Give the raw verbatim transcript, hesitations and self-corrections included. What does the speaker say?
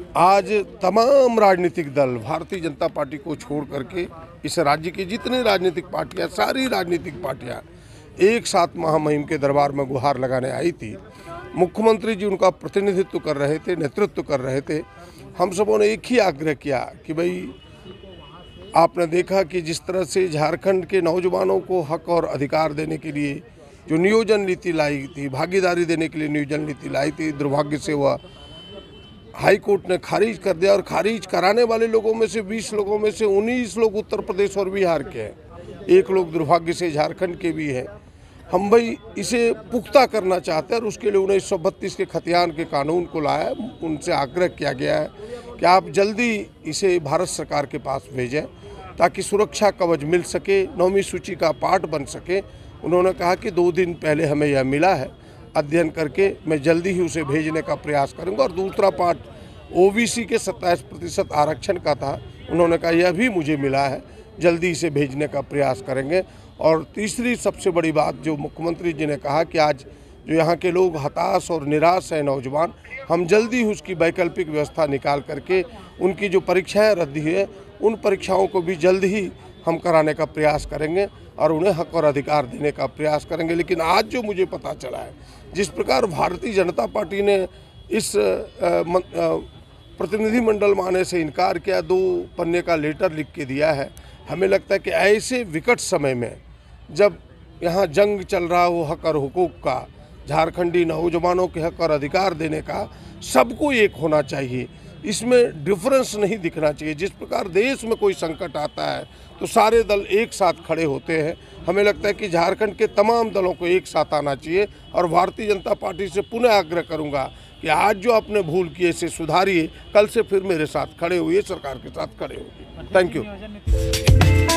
आज तमाम राजनीतिक दल भारतीय जनता पार्टी को छोड़ करके इस राज्य की जितनी राजनीतिक पार्टियां, सारी राजनीतिक पार्टियां एक साथ महामहिम के दरबार में गुहार लगाने आई थी। मुख्यमंत्री जी उनका प्रतिनिधित्व कर रहे थे, नेतृत्व कर रहे थे। हम सबों ने एक ही आग्रह किया कि भाई आपने देखा कि जिस तरह से झारखंड के नौजवानों को हक और अधिकार देने के लिए जो नियोजन नीति लाई थी, भागीदारी देने के लिए नियोजन नीति लाई थी, दुर्भाग्य से वह हाई कोर्ट ने खारिज कर दिया। और खारिज कराने वाले लोगों में से बीस लोगों में से उन्नीस लोग उत्तर प्रदेश और बिहार के हैं, एक लोग दुर्भाग्य से झारखंड के भी हैं। हम भाई इसे पुख्ता करना चाहते हैं और उसके लिए उन्नीस सौ बत्तीस के खतियान के कानून को लाया। उनसे आग्रह किया गया है कि आप जल्दी इसे भारत सरकार के पास भेजें ताकि सुरक्षा कवच मिल सके, नौवीं सूची का पार्ट बन सके। उन्होंने कहा कि दो दिन पहले हमें यह मिला है, अध्ययन करके मैं जल्दी ही उसे भेजने का प्रयास करूंगा। और दूसरा पार्ट ओबीसी के सत्ताईस प्रतिशत आरक्षण का था, उन्होंने कहा यह भी मुझे मिला है, जल्दी इसे भेजने का प्रयास करेंगे। और तीसरी सबसे बड़ी बात जो मुख्यमंत्री जी ने कहा कि आज जो यहाँ के लोग हताश और निराश हैं नौजवान, हम जल्दी ही उसकी वैकल्पिक व्यवस्था निकाल करके उनकी जो परीक्षाएं रद्द हुई है उन परीक्षाओं को भी जल्द ही हम कराने का प्रयास करेंगे और उन्हें हक और अधिकार देने का प्रयास करेंगे। लेकिन आज जो मुझे पता चला है, जिस प्रकार भारतीय जनता पार्टी ने इस प्रतिनिधिमंडल में आने से इनकार किया, दो पन्ने का लेटर लिख के दिया है, हमें लगता है कि ऐसे विकट समय में जब यहाँ जंग चल रहा हो हक और हुकूक का, झारखंडी नौजवानों के हक और अधिकार देने का, सबको एक होना चाहिए, इसमें डिफरेंस नहीं दिखना चाहिए। जिस प्रकार देश में कोई संकट आता है तो सारे दल एक साथ खड़े होते हैं, हमें लगता है कि झारखंड के तमाम दलों को एक साथ आना चाहिए। और भारतीय जनता पार्टी से पुनः आग्रह करूंगा कि आज जो आपने भूल की इसे सुधारिए, कल से फिर मेरे साथ खड़े हुए, सरकार के साथ खड़े होइए। Thank you.